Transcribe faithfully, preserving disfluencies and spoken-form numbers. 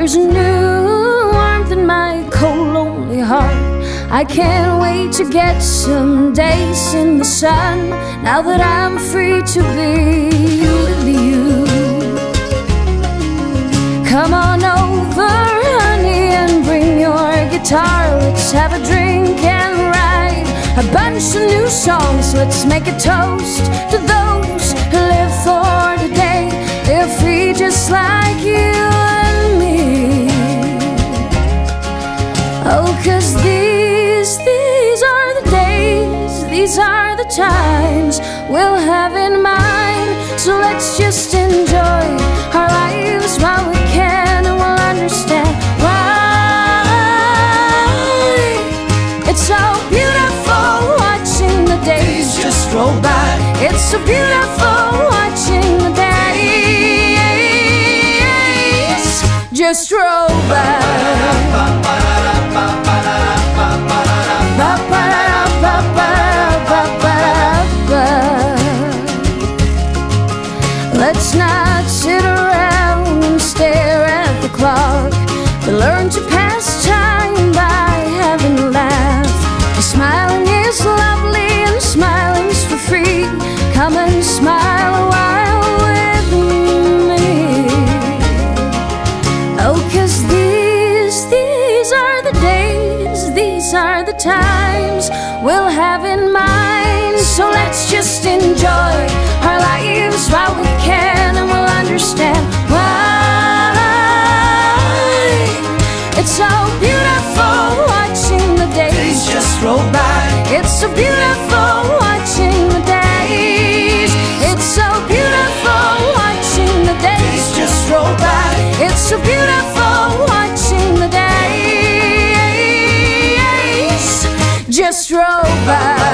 There's a new warmth in my cold, lonely heart. I can't wait to get some days in the sun, now that I'm free to be with you. Come on over, honey, and bring your guitar. Let's have a drink and write a bunch of new songs. Let's make a toast to those who live for today. They're free just like you and me. Oh, 'cause these, these are the days, these are the times we'll have in mind. So let's just enjoy our lives while we can, and we'll understand why it's so beautiful watching the days just roll by. It's so beautiful watching the days just roll by. Let's not sit around and stare at the clock, but learn to pass time by having a laugh. Smiling is lovely and smiling's for free. Come and smile a while with me. Oh, 'cause these, these are the days, these are the times we'll have in mind. So let's just enjoy our lives while we can, and we'll understand why it's so beautiful watching the days just roll by. It's so beautiful watching the days. It's so beautiful watching the days just roll by. It's so beautiful watching the days just roll by.